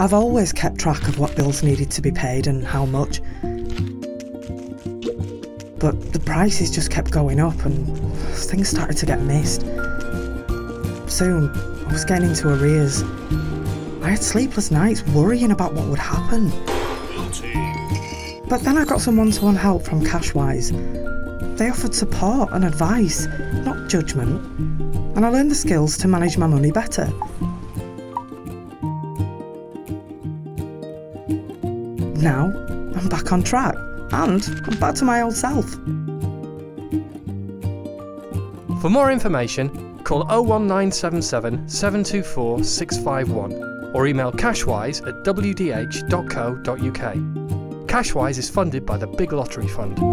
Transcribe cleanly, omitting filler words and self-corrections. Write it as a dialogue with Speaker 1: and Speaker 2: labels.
Speaker 1: I've always kept track of what bills needed to be paid and how much. But the prices just kept going up and things started to get missed. Soon, I was getting into arrears. I had sleepless nights worrying about what would happen. But then I got some one-to-one help from Cashwise. They offered support and advice, not judgment, and I learned the skills to manage my money better. Now, I'm back on track, and I'm back to my old self.
Speaker 2: For more information, call 01977 724 651 or email cashwise@wdh.co.uk. Cashwise is funded by the Big Lottery Fund.